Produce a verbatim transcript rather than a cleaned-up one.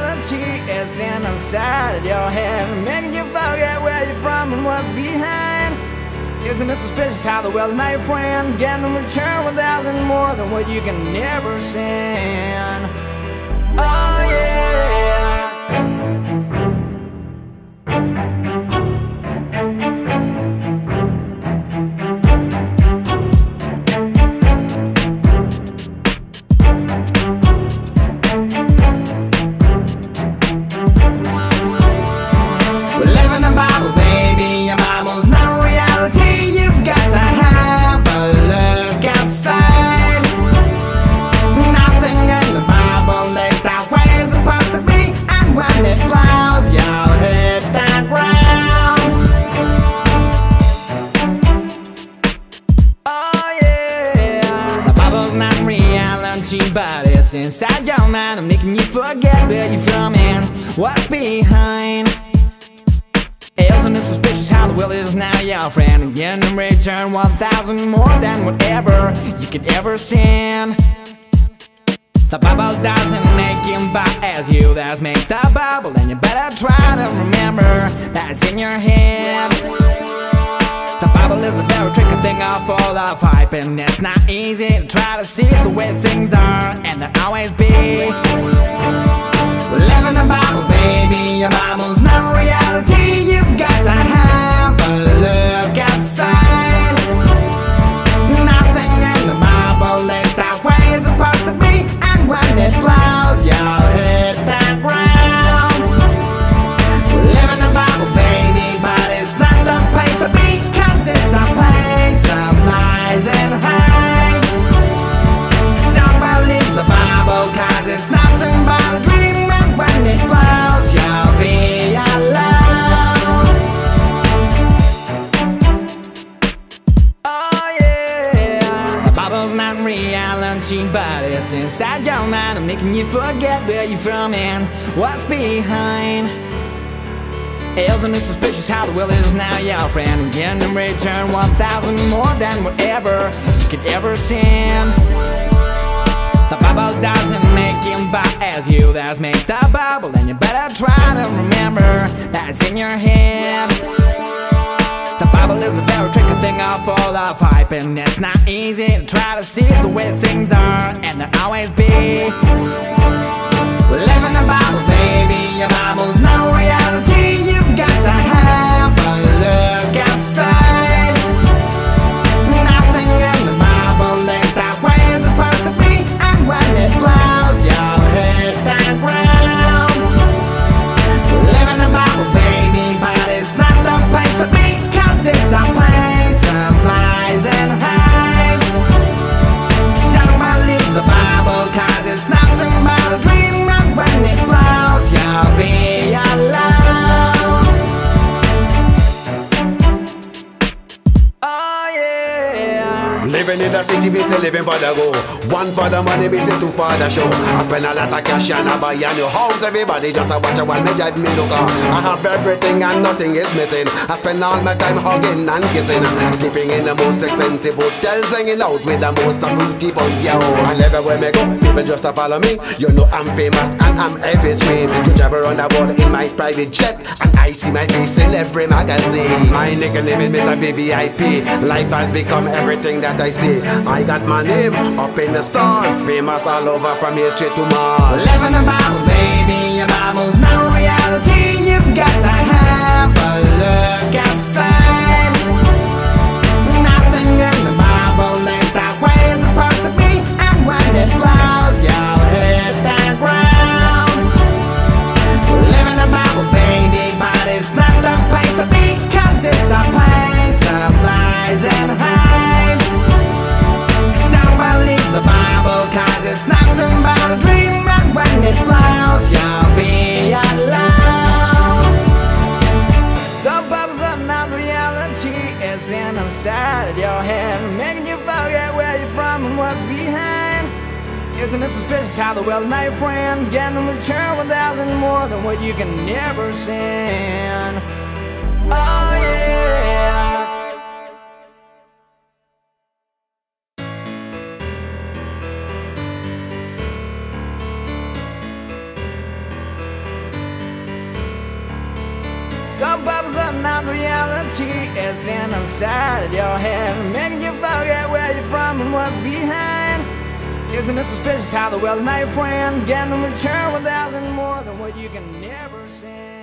reality is inside your head, making you forget where you're from and what's behind. Isn't it suspicious how the world is not your friend, getting a return without any more than what you can never send? Oh yeah. But it's inside your mind, I'm making you forget where you're from and what's behind. Isn't it suspicious how the world is now your friend, and getting in return one thousand more than whatever you could ever send? The Bible doesn't make him buy as you that's make the Bible, and you better try to remember that's in your head. The Bible is a very tricky thing all full of hype, and it's not easy to try to see the way things are, and they'll always be. Live in the Bible, baby, your Bible's not reality. You've got to have a look outside. Nothing in the Bible is that way it's supposed to be, and when it blows, you'll hit that ground. Live in the Bible, baby, but it's not the place to be, it's a place of lies and hate. Don't believe the Bible, cause it's nothing but a dream, and when it blows, you'll be alone. Oh yeah. The Bible's not reality, but it's inside your mind, and making you forget where you're from and what's behind. Isn't it suspicious how the world is now your friend, and getting in return one thousand more than whatever you could ever send? The Bible doesn't make him buy as you that's make the Bible, and you better try to remember that's in your head. The Bible is a very tricky thing all full of hype, and it's not easy to try to see the way things are, and they'll always be. Live in the Bible, baby, your Bible's no reality. You've got to have a look outside. Nothing in the Bible is that way it's supposed to be, and when it blows, you'll hit that ground. Live in the Bible, baby, but it's not the place to be, cause it's a place of lies and hate. Don't believe the Bible, cause it's nothing but a dream, and when it blows, you'll be alone. Oh yeah. Living in the city, we still living for the go. One for the money, we say two for the show. I spend a lot of cash and I buy a new house. Everybody just a watch a while me drive me look. I have everything and nothing is missing. I spend all my time hugging and kissing, sleeping in the most expensive hotels, hanging out with the most beautiful yo. And everywhere me go, people just a follow me. You know I'm famous and I'm every screen. You travel around the world in my private jet, and I see my face in every magazine. My nigga name is Mister V V I P. Life has become everything that I see. I got my name up in the stars, famous all over from here straight to Mars. Live in the Bible, baby, your Bible's no reality. You've got to have a look outside. Nothing in the Bible is that way it's supposed to be, and when it blows, you'll hit that ground. Live in the Bible, baby, but it's not the place to be, cause it's a place of lies and hate. Don't believe the Bible, cause it's nothing but a dream, and when it blows, you'll be alone. The Bible's not reality, it's inside your head, making you forget where you're from and what's behind. Isn't it suspicious how the world is not your friend, getting a return without any more than what you can never send? Oh yeah. bubbles are not reality. It's inside your head, making you forget where you're from and what's behind. Isn't it suspicious how the world is not your friend? Getting a return without any more than what you can never send.